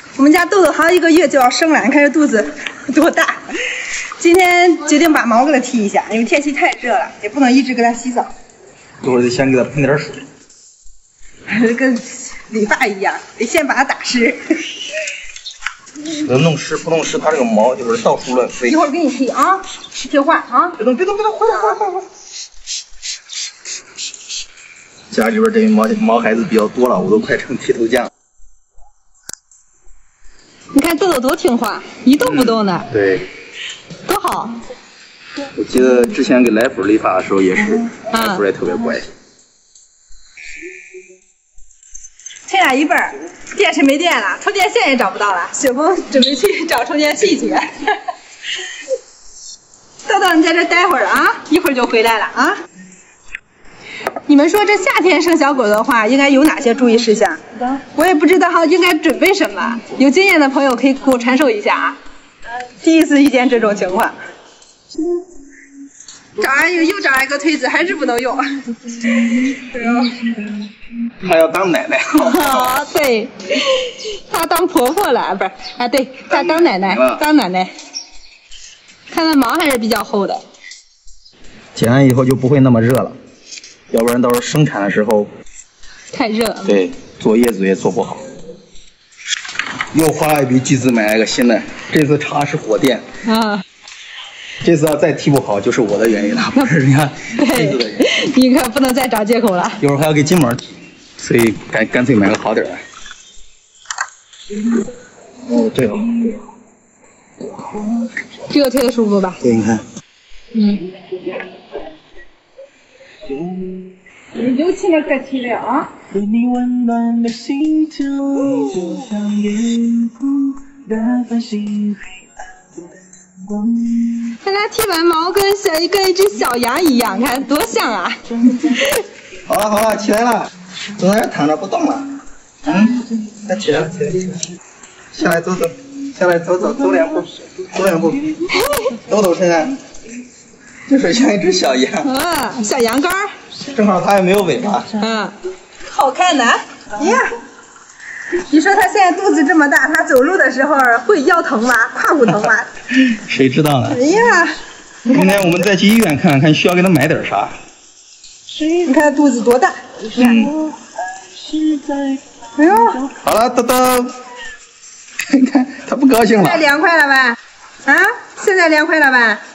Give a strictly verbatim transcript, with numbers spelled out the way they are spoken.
我们家豆豆还有一个月就要生了，你看这肚子多大。今天决定把毛给它剃一下，因为天气太热了，也不能一直给它洗澡。 一会儿得先给它喷点水， 跟理发一样，得先把它打湿。 能弄湿不弄湿，它这个毛就是到处乱飞。 一会儿给你剃啊，听话啊！ 别动别动别动，回来回来回来！家里边这毛毛孩子比较多了，我都快成剃头匠了。 你看豆豆多听话，一动不动的， 嗯、对， 多好。 我记得之前给来福理发的时候也是， 啊、 来福也特别乖。 趁俩一半儿，电池没电了，充电线也找不到了，雪峰准备去找充电器去。豆豆，你在这待会儿啊，一会儿就回来了啊。你们说这夏天生小狗的话，应该有哪些注意事项？我也不知道应该准备什么，有经验的朋友可以给我传授一下啊。第一次遇见这种情况，找完又又找一个推子，还是不能用。 她要当奶奶。 哦，对，她当婆婆了，不是啊？对，她当奶奶，当奶奶。看它毛还是比较厚的。 剪完以后就不会那么热了。要不然到时候生产的时候太热了， 对，做叶子也做不好。又花了一笔巨资买了一个新的，这次插的是火电啊。 这次要再剃不好，就是我的原因了，不是人家这次的原因。 你可不能再找借口了。 一会儿还要给金毛剃，所以干干脆买个好点的。哦，对哦， 这个推的舒服吧？ 对，你看。 嗯。有气了可气了啊！对你温暖的心跳，就像沿途的繁星黑暗的灯光。看它剃完毛跟小跟一只小羊一样，看多像啊！ 好了好了，起来了，总在这躺着不动了。嗯，快起来起来起来，下来走走，下来走走，走两步，走两步，抖抖身上。就是像一只小羊， 啊，小羊羔， 正好它也没有尾巴， 嗯，好看的，呀，你说它现在肚子这么大，它走路的时候会腰疼吗？胯骨疼吗？ 谁知道呢？ 哎呀， 明天我们再去医院看看，需要给它买点啥。 你看肚子多大？嗯，哎呦， 好了，豆豆，看看它不高兴了。 现在凉快了吧？啊，现在凉快了吧？